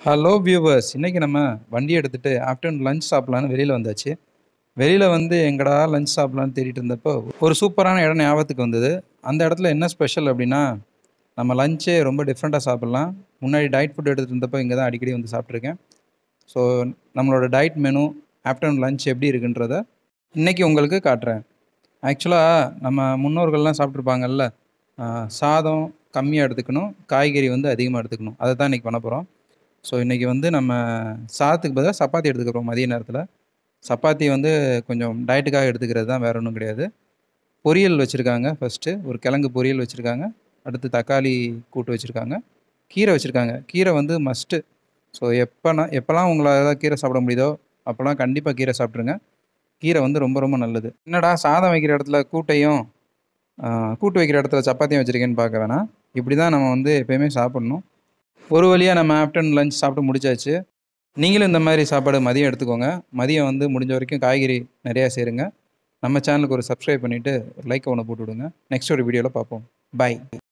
Hello viewers! இன்னைக்கு நம்ம வண்டி எடுத்துட்டு ஆஃப்டர்நூன் லஞ்ச் சாப்பிடலான்னு வெளியில வந்தாச்சு. வெளியில வந்து எங்கடா லஞ்ச் சாப்பிடலான்னு தேடிட்டு இருந்தப்போ, ஒரு சூப்பரான இடம் ஞாபகத்துக்கு வந்தது. அந்த இடத்துல என்ன ஸ்பெஷல் அப்டின்னா, நம்ம லஞ்சே ரொம்ப டிஃப்ரெண்ட்டா சாப்பிடலாம். முன்னாடி டயட் ஃபுட் எடுத்துட்டு இருந்தப்போ இங்க தான் அடிக்கடி வந்து சாப்பிட்டுருக்கேன். ஸோ நம்மளோட டயட் மெனு ஆஃப்டர்நூன் லஞ்ச் எப்படி இருக்குன்றத இன்னைக்கு உங்களுக்கு காட்டுறேன். ஆக்சுவலா நம்ம முன்னோர்கள்லாம் சாப்பிட்டுருப்பாங்கல்ல, அ சாதம் கம்மியா எடுத்துக்கணும், காய்கறி வந்து அதிகமா எடுத்துக்கணும். அத தான் இன்னைக்கு பண்ண போறோம். ஸோ இன்றைக்கி வந்து நம்ம சாதத்துக்கு பதிலா சப்பாத்தி எடுத்துக்கிறோம் மதிய நேரத்தில். சப்பாத்தி வந்து கொஞ்சம் டயட்டுக்காக எடுத்துக்கிறது தான், வேறு ஒன்றும் கிடையாது. பொரியல் வச்சுருக்காங்க. ஃபஸ்ட்டு ஒரு கிழங்கு பொரியல் வச்சுருக்காங்க. அடுத்து தக்காளி கூட்டு வச்சுருக்காங்க. கீரை வச்சுருக்காங்க. கீரை வந்து மஸ்ட்டு. ஸோ எப்போல்லாம் உங்களால் கீரை சாப்பிட முடியுதோ அப்போல்லாம் கண்டிப்பாக கீரை சாப்பிட்ருங்க. கீரை வந்து ரொம்ப ரொம்ப நல்லது. என்னடா சாதம் வைக்கிற இடத்துல கூட்டையும் கூட்டு வைக்கிற இடத்துல சப்பாத்தியும் வச்சுருக்கேன்னு பார்க்க வேணாம். இப்படி தான் நம்ம வந்து எப்போயுமே சாப்பிட்ணும். ஒரு வழியாக நம்ம ஆஃப்டர்நூன் லஞ்ச் சாப்பிட்டு முடிச்சாச்சு. நீங்களும் இந்த மாதிரி சாப்பாடு மதியம் எடுத்துக்கோங்க. மதியம் வந்து முடிஞ்ச வரைக்கும் காய்கறி நிறையா சேருங்க. நம்ம சேனலுக்கு ஒரு சப்ஸ்கிரைப் பண்ணிவிட்டு ஒரு லைக் ஒன்று போட்டு விடுங்க. நெக்ஸ்ட் ஒரு வீடியோவில் பார்ப்போம். பாய்.